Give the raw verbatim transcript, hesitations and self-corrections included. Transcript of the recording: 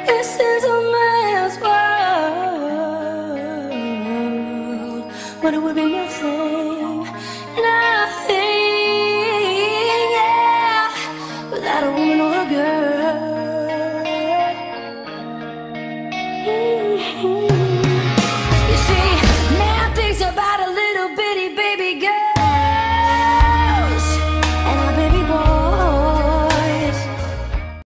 This is a man's world, but it would be nothing